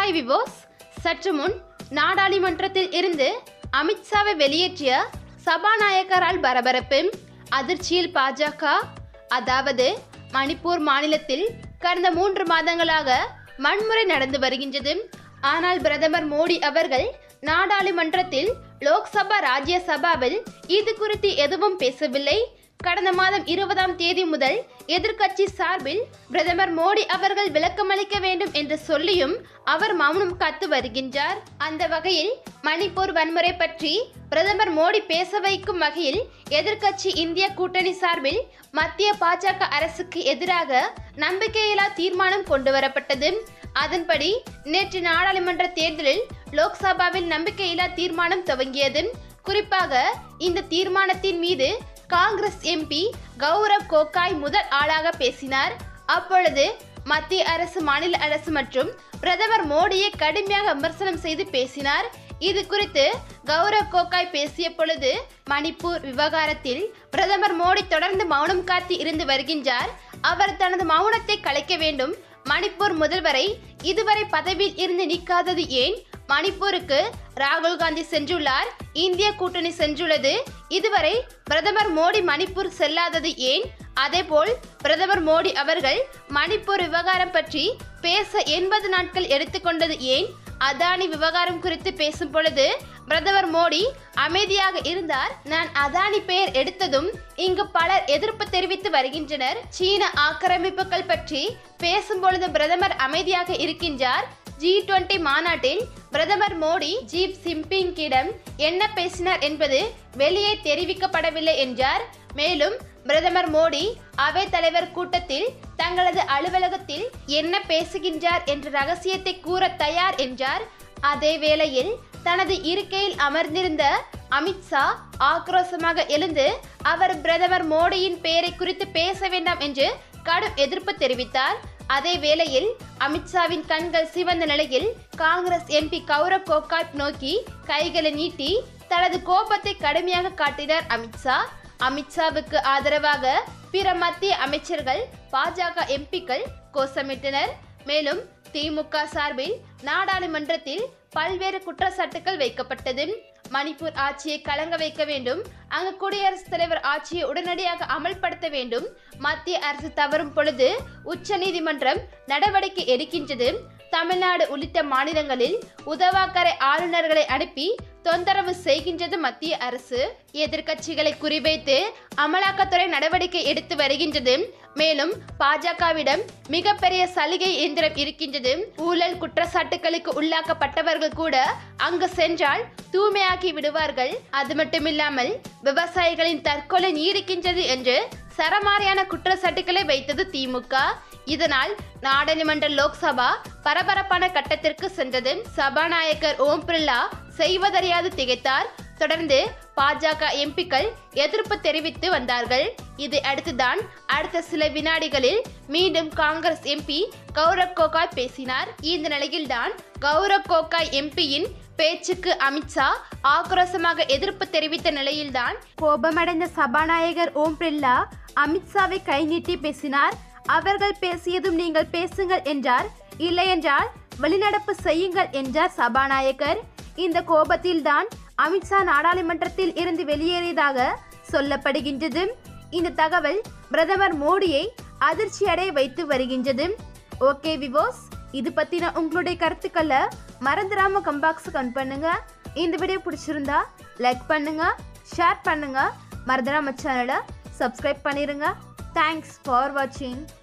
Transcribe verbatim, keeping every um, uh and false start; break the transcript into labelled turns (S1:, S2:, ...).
S1: Hi விவோஸ், சற்று முன் நாடாளுமன்றத்தில் இருந்து அமித்ஷாவை வெளியேற்றிய சபாநாயகரால் பரபரப்பு. அதிர்ச்சியில் பாஜக. அதாவது மணிப்பூர் மாநிலத்தில் கடந்த மூன்று மாதங்களாக வன்முறை நடந்து வருகின்றது. ஆனால் பிரதமர் மோடி அவர்கள் நாடாளுமன்றத்தில் லோக்சபா ராஜ்யசபாவில் இது குறித்து எதுவும் பேசவில்லை. கடந்த மாதம் இருபதாம் தேதி முதல் எதிர்க்கட்சி சார்பில் பிரதமர் மோடி அவர்கள் விளக்கமளிக்க வேண்டும் என்று சொல்லியும் அவர் மௌனம் காத்து வருகின்றார். அந்த வகையில் மணிப்பூர் வன்முறை பற்றி பிரதமர் மோடி பேச வைக்கும் வகையில் எதிர்க்கட்சி இந்திய கூட்டணி சார்பில் மத்திய பாஜக அரசுக்கு எதிராக நம்பிக்கையில்லா தீர்மானம் கொண்டு வரப்பட்டது. அதன்படி நேற்று நாடாளுமன்ற தேர்தலில் லோக்சபாவில் நம்பிக்கையில்லா தீர்மானம் துவங்கியது. குறிப்பாக இந்த தீர்மானத்தின் மீது காங்கிரஸ் எம்பி கௌரவ் கோகாய் முதல் ஆளாக பேசினார். அப்பொழுது மத்திய அரசு, மாநில அரசு மற்றும் பிரதமர் மோடியை கடுமையாக விமர்சனம் செய்து பேசினார். இது குறித்து கௌரவ் கோகாய் பேசிய பொழுது, மணிப்பூர் விவகாரத்தில் பிரதமர் மோடி தொடர்ந்து மௌனம் காத்து இருந்து வருகின்றார். அவர் தனது மௌனத்தை கலைக்க வேண்டும். மணிப்பூர் முதல்வரை இதுவரை பதவியில் இருந்து நீக்காதது ஏன்? மணிப்பூருக்கு ராகுல் காந்தி சென்றுள்ளார், இந்திய கூட்டணி சென்றுள்ளது. இதுவரை பிரதமர் மோடி மணிப்பூர் செல்லாதது ஏன்? அதேபோல் பிரதமர் மோடி அவர்கள் மணிப்பூர் விவகாரம் பற்றி பேச எண்பது நாட்கள் எடுத்துக்கொண்டது ஏன்? அதானி விவகாரம் குறித்து பேசும் பொழுது பிரதமர் மோடி அமைதியாக இருந்தார். நான் அதானி பெயர் எடுத்ததும் இங்கு பலர் எதிர்ப்பு தெரிவித்து வருகின்றனர். சீன ஆக்கிரமிப்புகள் பற்றி பேசும் பொழுது பிரதமர் அமைதியாக இருக்கின்றார். ஜி டுவெண்டி மாநாட்டில் பிரதமர் மோடி ஜி ஜின்பிங்கிடம் என்ன பேசினார் என்பது வெளியே தெரிவிக்கப்படவில்லை என்றார். மேலும் பிரதமர் மோடி அவைத் தலைவர் கூட்டத்தில் தங்களது அலுவலகத்தில் என்ன பேசுகின்றார் என்ற ரகசியத்தை கூற தயார் என்றார். அதே வேளையில் தனது இருக்கையில் அமர்ந்திருந்த அமித்ஷா ஆக்ரோஷமாக எழுந்து அவர் பிரதமர் மோடியின் பெயரை குறித்து பேச வேண்டாம் என்று கடும் எதிர்ப்பு தெரிவித்தார். அதே வேளையில் அமித்ஷாவின் கண்கள் சிவந்த நிலையில் காங்கிரஸ் எம்பி கௌரவ் கோகாய் நோக்கி கைகளை நீட்டி தனது கோபத்தை கடுமையாக காட்டினார் அமித்ஷா. அமித்ஷாவுக்கு ஆதரவாக பிற மத்திய அமைச்சர்கள், பாஜக எம்பிக்கள் கோஷமிட்டனர். மேலும் திமுக சார்பில் நாடாளுமன்றத்தில் பல்வேறு குற்றச்சாட்டுகள் வைக்கப்பட்டது. மணிப்பூர் ஆட்சியை கலங்க வைக்க வேண்டும், அங்கு குடியரசுத் தலைவர் ஆட்சியை உடனடியாக அமல்படுத்த வேண்டும், மத்திய அரசு தவறும் பொழுது உச்ச நீதிமன்றம் நடவடிக்கை எடுக்கின்றது, தமிழ்நாடு உள்ளிட்ட மாநிலங்களில் உதவாக்கரை ஆளுநர்களை அனுப்பி தொந்தரவு செய்கின்றது மத்திய அரசு, எதிர்க்கட்சிகளை குறிவைத்து அமலாக்கத்துறை நடவடிக்கை எடுத்து வருகின்றது. மேலும் பாஜகவிடம் மிகப்பெரிய சலுகை இயந்திரம் இருக்கின்றது. ஊழல் குற்றச்சாட்டுகளுக்கு உள்ளாக்கப்பட்டவர்கள் கூட அங்கு சென்றால் தூய்மையாக்கி விடுவார்கள். அது மட்டுமில்லாமல் விவசாயிகளின் தற்கொலை நீடிக்கின்றது என்று சரமாரியான குற்றச்சாட்டுகளை வைத்தது திமுக. இதனால் நாடாளுமன்ற லோக்சபா பரபரப்பான கட்டத்திற்கு சென்றது. சபாநாயகர் ஓம் பிர்லா செய்வதறியாது திகைத்தார். தொடர்ந்து பாஜக எம்பிக்கள் எதிர்ப்பு தெரிவித்து வந்தார்கள். இதை அடுத்துதான் அடுத்த சில வினாடிகளில் மீண்டும் காங்கிரஸ் எம்பி கௌரவ் கோகாய் பேசினார். இந்த நிலையில்தான் கௌரவ் கோகாய் எம்பியின் பேச்சுக்கு அமித்ஷா ஆக்ரோஷமாக எதிர்ப்பு தெரிவித்த நிலையில்தான் கோபமடைந்த சபாநாயகர் ஓம் பிர்லா அமித்ஷாவை கை நீட்டி பேசினார். அவர்கள் பேசியதும் நீங்கள் பேசுங்கள் என்றார். இல்லையென்றால் வெளிநடப்பு செய்யுங்கள் என்றார் சபாநாயகர். இந்த கோபத்தில்தான் அமித்ஷா நாடாளுமன்றத்தில் இருந்து வெளியேறியதாக சொல்லப்படுகின்றது. இந்த தகவல் பிரதமர் மோடியை அதிர்ச்சி அடைய வைத்து வருகின்றது. ஓகே விவோஸ், இது பத்தின உங்களுடைய கருத்துக்களை மறந்துடாம கம்பாக்ஸ் கமெண்ட் பண்ணுங்க. இந்த வீடியோ பிடிச்சிருந்தா லைக் பண்ணுங்க, ஷேர் பண்ணுங்க, மறந்துடாம சேனலை சப்ஸ்கிரைப் பண்ணிருங்க. தேங்க்ஸ் ஃபார் வாட்சிங்.